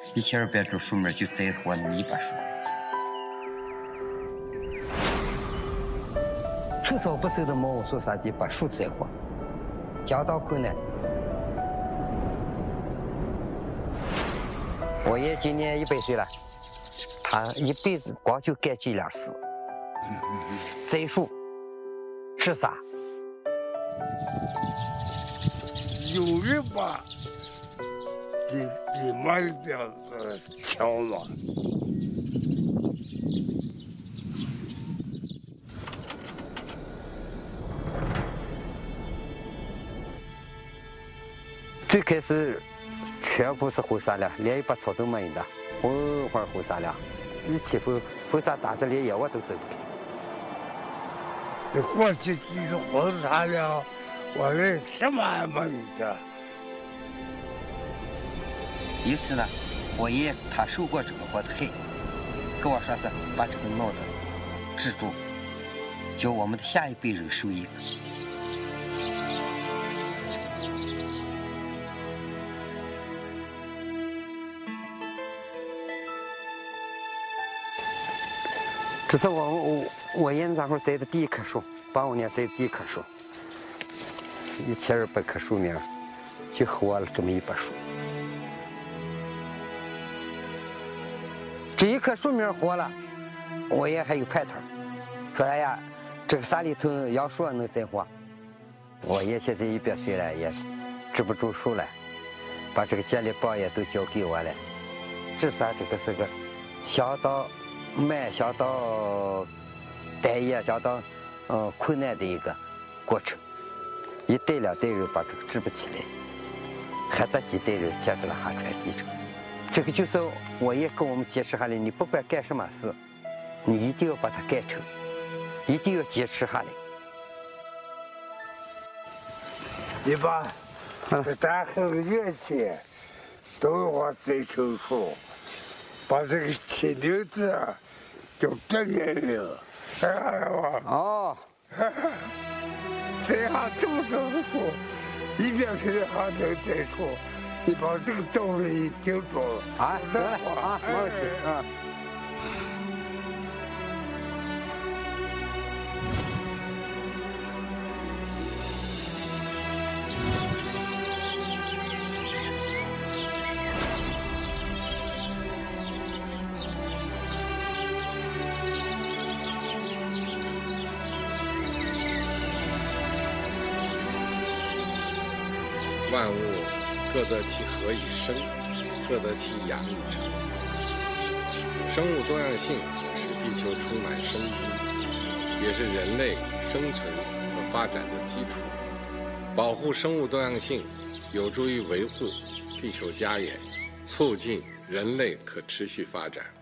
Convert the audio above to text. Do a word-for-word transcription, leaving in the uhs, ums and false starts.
一千二百株树苗就栽活那么一把树。 趁早不收的毛说啥的把树栽活，家道困难。我爷今年一百岁了，他一辈子光就干这点事：栽树、治沙。 有人吧，比比慢点呃强嘛。 最开始全部是后沙梁，连一把草都没有的，混混后沙梁，一起后后沙打的连野外都走不开。 这过去就是后沙梁，我们什么也没有的。 有次呢，我爷爷他受过这个活的害，跟我说是把这个闹的治住，叫我们的下一辈人受益。 这是我我我爷那会儿栽的第一棵树，八五年栽的第一棵树，一千二百棵树苗，就活了这么一把树。这一棵树苗活了，我爷还有盼头，说哎呀，这个山里头杨树能栽活。我爷现在一百岁了，也治不住树了，把这个接力棒也都交给我了。治沙这个是个相当慢、相当单一、相当呃困难的一个过程，一代两代人把这个治不起来，还得几代人接着了还传递着。这个就是我也跟我们解释下来，你不管干什么事，你一定要把它干成，一定要坚持下来。 一般，这咱后乐器都要栽成树，把这个起名字叫真年龄，知道吧？ 哦， 栽下这么多的树，一百岁还能栽树，你把这个道理听懂了啊，得了啊，没问题啊。 万物各得其何以生，各得其养以成。生物多样性使地球充满生机，也是人类生存和发展的基础。保护生物多样性，有助于维护地球家园，促进人类可持续发展。